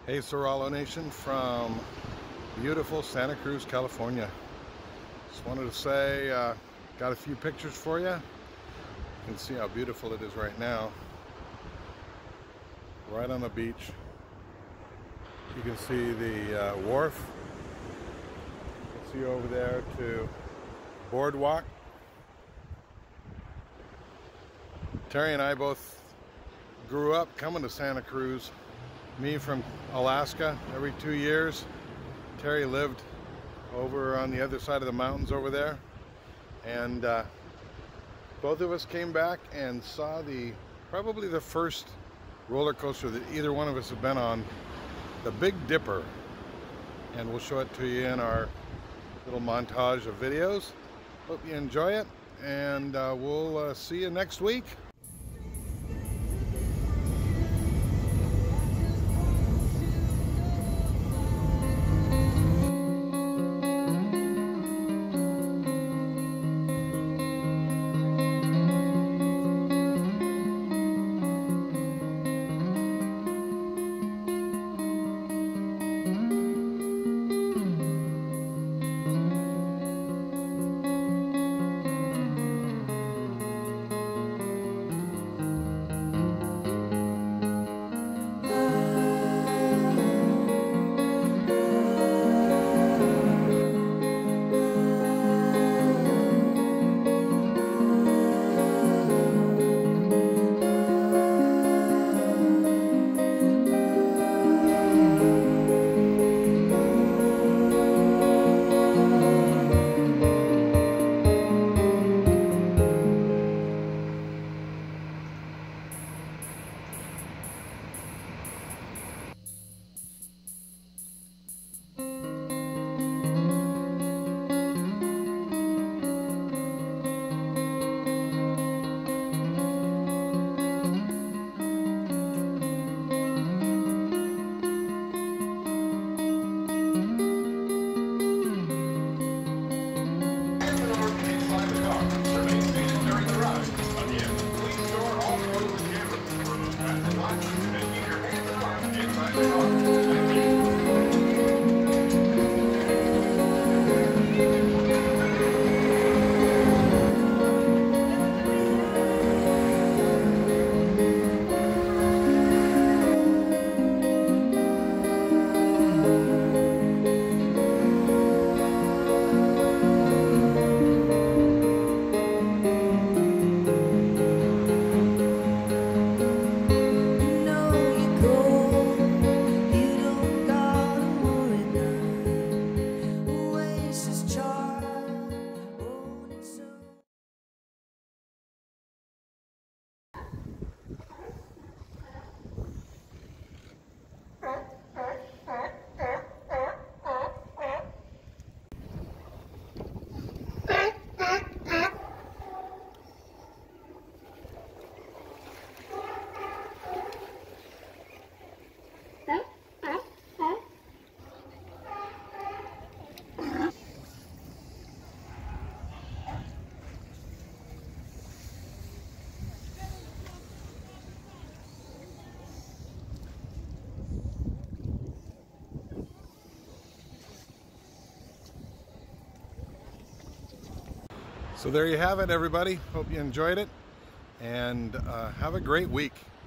Hey Soralo Nation from beautiful Santa Cruz, California. Just wanted to say, got a few pictures for you. You can see how beautiful it is right now. Right on the beach. You can see the wharf. You can see over there to boardwalk. Terry and I both grew up coming to Santa Cruz. Me from Alaska every 2 years. Terry lived over on the other side of the mountains over there. And both of us came back and saw probably the first roller coaster that either one of us have been on, the Big Dipper. And we'll show it to you in our little montage of videos. Hope you enjoy it, and we'll see you next week. So there you have it, everybody. Hope you enjoyed it, and have a great week.